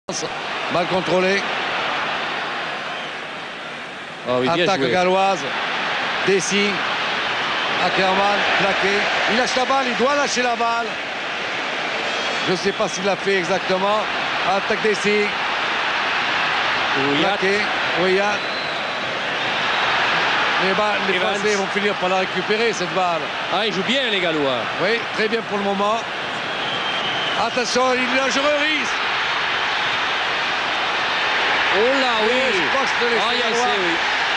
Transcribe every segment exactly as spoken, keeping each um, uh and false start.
Mal contrôlé. Oh oui, attaque galloise. Dessy. Ackermann, plaqué. Il lâche la balle, il doit lâcher la balle. Je ne sais pas s'il l'a fait exactement. Attaque Dessy. Plaqué. Ouillat. Les, balles, les Français vont finir par la récupérer, cette balle. Ah, ils jouent bien, les Gallois. Oui, très bien pour le moment. Attention, il est dangereux, Riis. Oh là, oui. Et je pense que les ah, il y a essai, oui.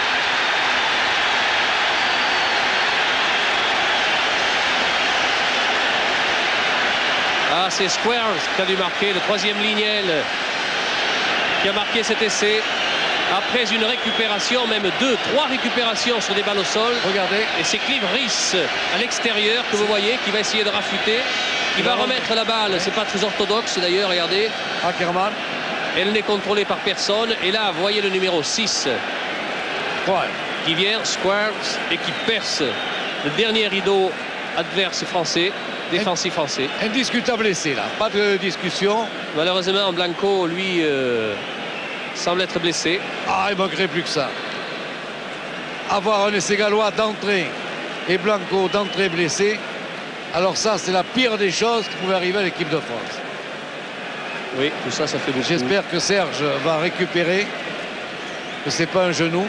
Ah, c'est Squares qui a dû marquer, le troisième lignel qui a marqué cet essai. Après une récupération, même deux, trois récupérations sur des balles au sol. Regardez. Et c'est Clive Riis à l'extérieur que vous voyez qui va essayer de rafuter, qui va remettre la balle. C'est pas très orthodoxe d'ailleurs, regardez. Ackermann. Elle n'est contrôlée par personne. Et là, vous voyez le numéro six Ouais. qui vient, Squares, et qui perce le dernier rideau adverse français, défensif français. Indiscutable essai là, pas de discussion. Malheureusement, Blanco, lui, euh, semble être blessé. Ah, il manquerait plus que ça. Avoir un essai gallois d'entrée et Blanco d'entrée blessé, alors ça, c'est la pire des choses qui pouvait arriver à l'équipe de France. Oui, tout ça, ça fait beaucoup. J'espère que Serge va récupérer, que c'est pas un genou.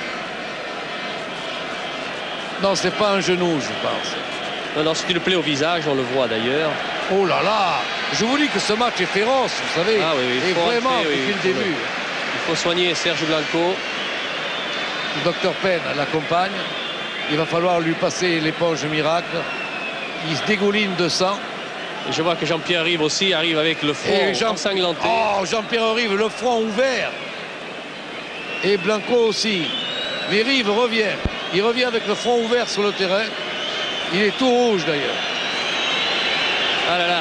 Non, c'est pas un genou, je pense. Non, non, c'est une plaie au visage, on le voit d'ailleurs. Oh là là, je vous dis que ce match est féroce, vous savez. Ah oui, oui, et vraiment, entrer, oui, depuis le début. Il faut soigner Serge Blanco. Le docteur Penn l'accompagne. Il va falloir lui passer l'éponge miracle. Il se dégouline de sang. Et je vois que Jean-Pierre Rive aussi arrive avec le front Jean... ensanglanté. Oh, Jean-Pierre Rive, le front ouvert. Et Blanco aussi. Mais Rive revient. Il revient avec le front ouvert sur le terrain. Il est tout rouge d'ailleurs. Ah là là.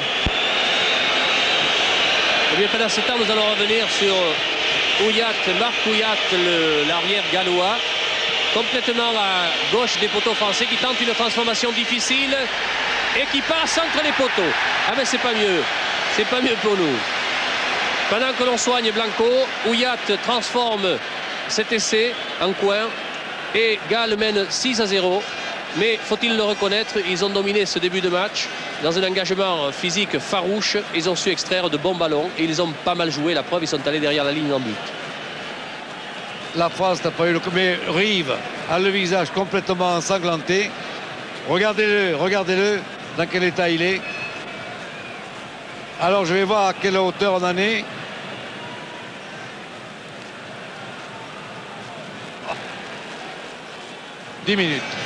Et bien pendant ce temps, nous allons revenir sur Ouillat, Marc Ouillat, l'arrière gallois, complètement à gauche des poteaux français, qui tente une transformation difficile et qui passe entre les poteaux. Ah mais c'est pas mieux, c'est pas mieux pour nous. Pendant que l'on soigne Blanco, Ouillat transforme cet essai en coin et Galles mène six à zéro. Mais faut-il le reconnaître, ils ont dominé ce début de match dans un engagement physique farouche. Ils ont su extraire de bons ballons et ils ont pas mal joué. La preuve, ils sont allés derrière la ligne en but. La France n'a pas eu le... Mais Rive a le visage complètement ensanglanté. Regardez-le, regardez-le, dans quel état il est. Alors je vais voir à quelle hauteur on en est. dix minutes.